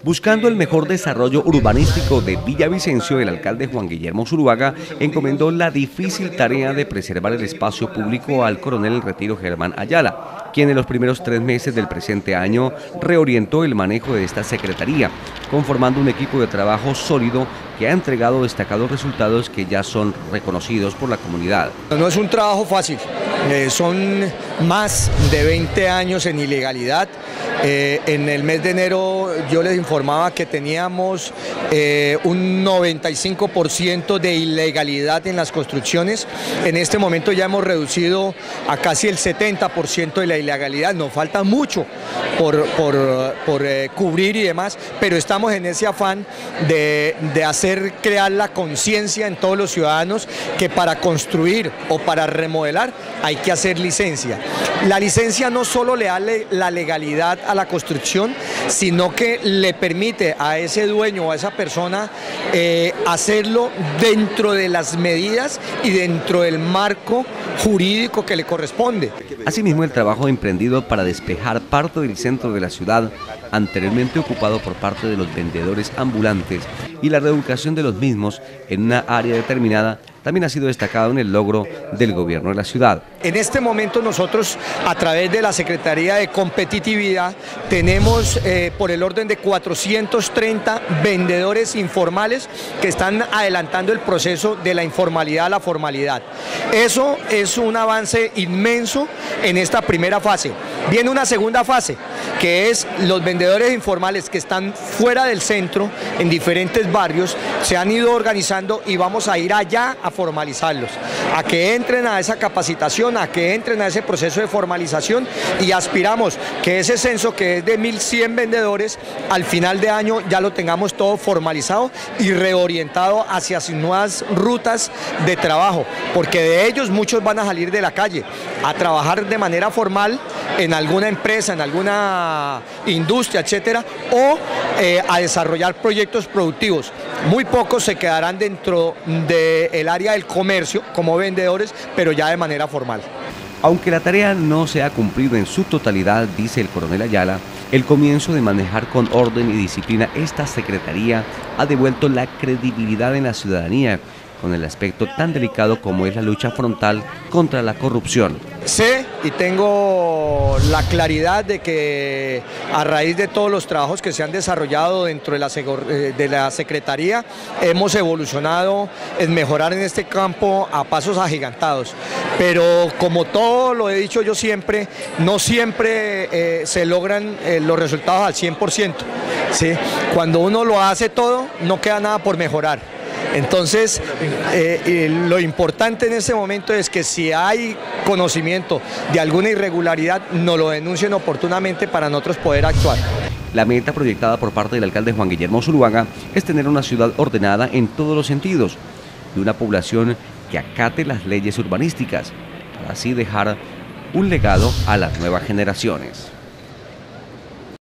Buscando el mejor desarrollo urbanístico de Villavicencio, el alcalde Juan Guillermo Zuluaga encomendó la difícil tarea de preservar el espacio público al coronel en retiro Germán Ayala, quien en los primeros 3 meses del presente año reorientó el manejo de esta secretaría, conformando un equipo de trabajo sólido que ha entregado destacados resultados que ya son reconocidos por la comunidad. No es un trabajo fácil, son más de 20 años en ilegalidad. En el mes de enero yo les informaba que teníamos un 95% de ilegalidad en las construcciones. En este momento ya hemos reducido a casi el 70% de la ilegalidad. Nos falta mucho por cubrir y demás, pero estamos en ese afán de hacer crear la conciencia en todos los ciudadanos que para construir o para remodelar hay que hacer licencia. La licencia no solo le da la legalidad a la construcción, sino que le permite a ese dueño o a esa persona hacerlo dentro de las medidas y dentro del marco jurídico que le corresponde. Asimismo, el trabajo emprendido para despejar parte del centro de la ciudad, anteriormente ocupado por parte de los vendedores ambulantes, y la reubicación de los mismos en una área determinada, también ha sido destacado en el logro del gobierno de la ciudad. En este momento nosotros, a través de la Secretaría de Competitividad, tenemos por el orden de 430 vendedores informales que están adelantando el proceso de la informalidad a la formalidad. Eso es un avance inmenso en esta primera fase. Viene una segunda fase, que es los vendedores informales que están fuera del centro, en diferentes barrios, se han ido organizando y vamos a ir allá a formalizarlos, a que entren a esa capacitación, a que entren a ese proceso de formalización, y aspiramos que ese censo, que es de 1.100 vendedores, al final de año ya lo tengamos todo formalizado y reorientado hacia sus nuevas rutas de trabajo, porque de ellos muchos van a salir de la calle a trabajar de manera formal en alguna empresa, en alguna industria, etcétera, o a desarrollar proyectos productivos. Muy pocos se quedarán dentro del área del comercio como vendedores, pero ya de manera formal. Aunque la tarea no se ha cumplido en su totalidad, dice el coronel Ayala, el comienzo de manejar con orden y disciplina esta secretaría ha devuelto la credibilidad en la ciudadanía con el aspecto tan delicado como es la lucha frontal contra la corrupción. Sé y tengo la claridad de que a raíz de todos los trabajos que se han desarrollado dentro de la Secretaría, hemos evolucionado en mejorar en este campo a pasos agigantados. Pero como todo lo he dicho yo siempre, no siempre se logran los resultados al 100%. ¿Sí? Cuando uno lo hace todo, no queda nada por mejorar. Entonces, lo importante en este momento es que si hay conocimiento de alguna irregularidad, nos lo denuncien oportunamente para nosotros poder actuar. La meta proyectada por parte del alcalde Juan Guillermo Zuluaga es tener una ciudad ordenada en todos los sentidos y una población que acate las leyes urbanísticas, para así dejar un legado a las nuevas generaciones.